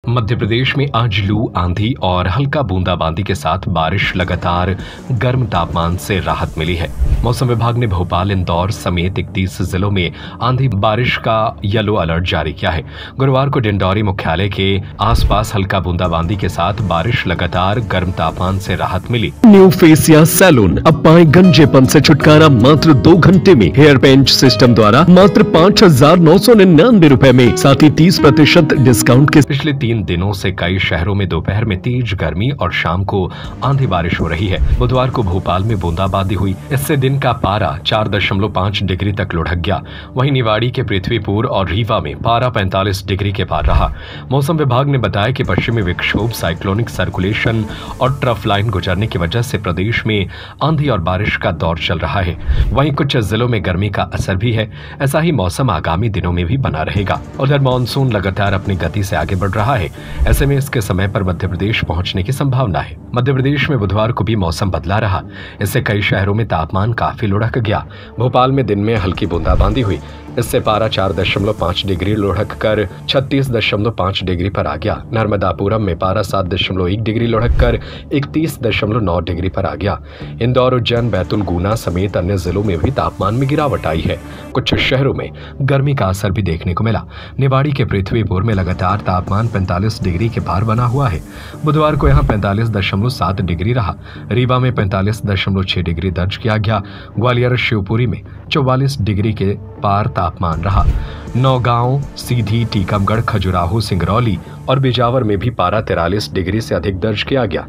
मध्य प्रदेश में आज लू, आंधी और हल्का बूंदाबांदी के साथ बारिश लगातार गर्म तापमान से राहत मिली है। मौसम विभाग ने भोपाल, इंदौर समेत 31 जिलों में आंधी बारिश का येलो अलर्ट जारी किया है। गुरुवार को डिंडौरी मुख्यालय के आसपास हल्का बूंदाबांदी के साथ बारिश लगातार गर्म तापमान से राहत मिली। न्यू फेसिया सैलून, अब पाए गंजेपन से छुटकारा मात्र 2 घंटे में। हेयर पेंच सिस्टम द्वारा मात्र 5,999 रुपए में, साथ ही 30% डिस्काउंट के। पिछले 3 दिनों से कई शहरों में दोपहर में तेज गर्मी और शाम को आंधी बारिश हो रही है। बुधवार को भोपाल में बूंदाबांदी हुई, इससे दिन का पारा 4.5 डिग्री तक लुढ़क गया। वहीं निवाड़ी के पृथ्वीपुर और रीवा में पारा 45 डिग्री के पार रहा। मौसम विभाग ने बताया कि पश्चिमी विक्षोभ, साइक्लोनिक सर्कुलेशन और ट्रफ लाइन गुजरने की वजह से प्रदेश में आंधी और बारिश का दौर चल रहा है। वहीं कुछ जिलों में गर्मी का असर भी है। ऐसा ही मौसम आगामी दिनों में भी बना रहेगा। उधर मानसून लगातार अपनी गति से आगे बढ़ रहा है। ऐसे में इसके समय पर मध्य प्रदेश पहुंचने की संभावना है। मध्य प्रदेश में बुधवार को भी मौसम बदला रहा। इससे कई शहरों में तापमान काफी लुढ़क गया। भोपाल में दिन में हल्की बूंदाबांदी हुई, इससे पारा 4.5 डिग्री लुढ़क कर 36.5 डिग्री पर आ गया। नर्मदापुरम में पारा 7.1 डिग्री लुढ़क कर 31.9 डिग्री पर आ गया। इंदौर, उज्जैन, बैतूल, गुना समेत अन्य जिलों में भी तापमान में गिरावट आई है। कुछ शहरों में गर्मी का असर भी देखने को मिला। निवाड़ी के पृथ्वीपुर में लगातार तापमान 45 डिग्री के पार बना हुआ है। बुधवार को यहाँ 45.7 डिग्री रहा। रीवा में 45.6 डिग्री दर्ज किया गया। ग्वालियर, शिवपुरी में 44 डिग्री के पार तापमान रहा। नौगांव, सीधी, टीकमगढ़, खजुराहो, सिंगरौली और बिजावर में भी पारा 43 डिग्री से अधिक दर्ज किया गया।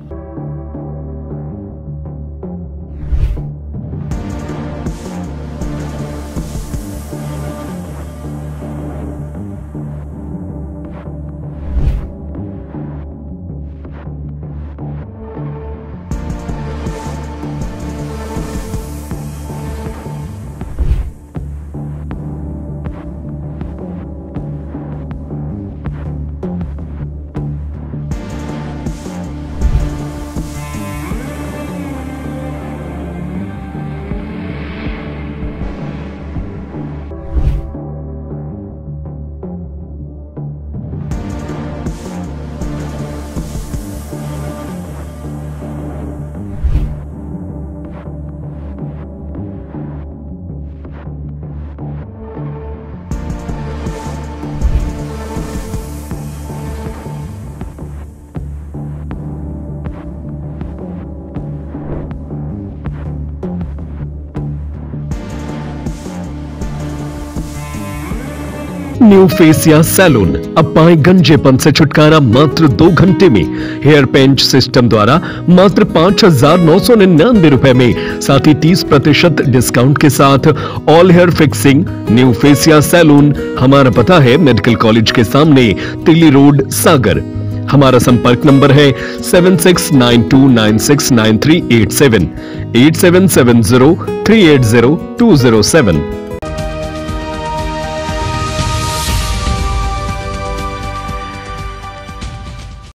न्यू फेसिया सैलून, अब पाए गंजेपन से छुटकारा मात्र 2 घंटे में। हेयर पेंच सिस्टम द्वारा मात्र 5,999 रुपए में, साथ ही 30% डिस्काउंट के साथ all hair fixing. New Facia salon, हमारा पता है मेडिकल कॉलेज के सामने, तिल्ली रोड, सागर। हमारा संपर्क नंबर है 7692969387 8770380207।